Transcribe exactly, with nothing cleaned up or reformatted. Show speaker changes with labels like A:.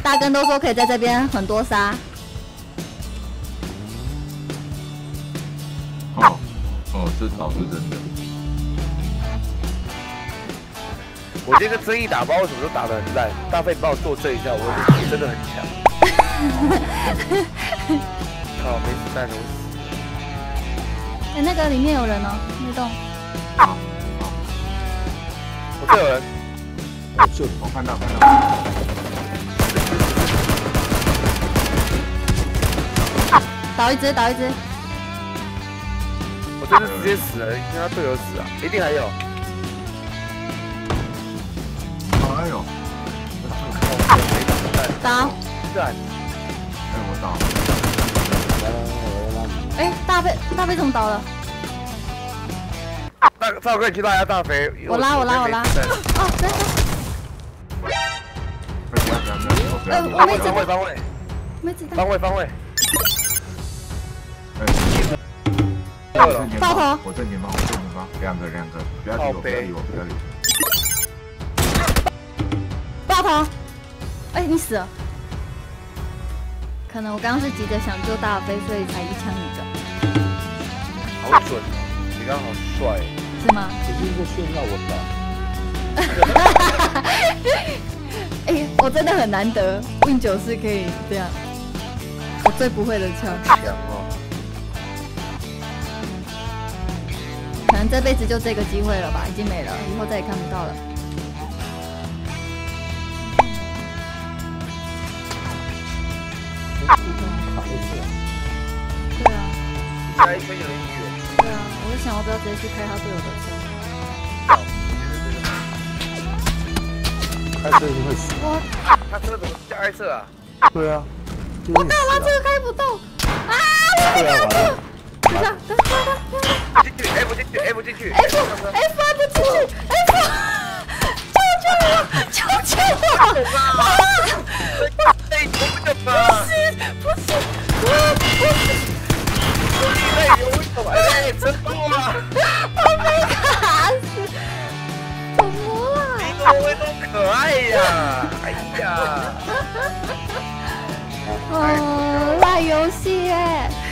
A: 大根都说可以在这边很多杀。
B: 哦哦，这倒是真的。
C: 我这个争议打包为什么都打得很烂？大飞帮我作证一下，我真的很强。靠，没子弹了，我死。
A: 哎，那个里面有人哦，那栋。
B: 好，
C: 我这有人。
B: 我这我看到看到。
A: 倒一只，倒一只。
C: 我这是直接死了，跟他队友死啊，一定还有。
B: 哎呦！
A: 倒。
C: 赞。
B: 哎，我倒。
A: 哎，大飞，大飞怎么倒了？
C: 大赵哥，你去拉一下大肥。
A: 我拉，我拉，我拉。哦，真的。
B: 不要不要不要不要！
C: 方位方位方位。
A: 没子弹。
C: 方位方位。
A: 爆头！
B: 我正前方，我正前方，两个两个，不要理我，不要理我，不要理我。
A: 爆头！哎，你死了。可能我刚刚是急着想救大飞，所以才一枪一个。
C: 好准，你刚好帅。
A: 是吗？
D: 只是一个炫耀我吧。
A: 哎，我真的很难得 ，Win 九是可以这样。我最不会的枪。
C: 强哦。
A: 可能这辈子就这个机会了吧，已经没了，以后再也看不到了。对啊。
C: 下一圈有点远。
A: 对啊，我就想要不要直接去开他队友的车。
D: 开车就会死。
A: 我
C: 他车怎么下一侧啊？
D: 对啊。
A: 我干嘛这个开不动？啊！我开不动。等一下，等等等。
C: 进去 ，F 进去 ，F 进去
A: ，F F 按不进去 ，F， 救救我，救救我！啊！
C: 被攻的吧？
A: 不是，不是，我不是。
C: 你累有什么？哎，真多啊！
A: 我被卡死，怎么了？
C: 你怎么会那么可爱呀？哎呀！
A: 哦，烂游戏哎。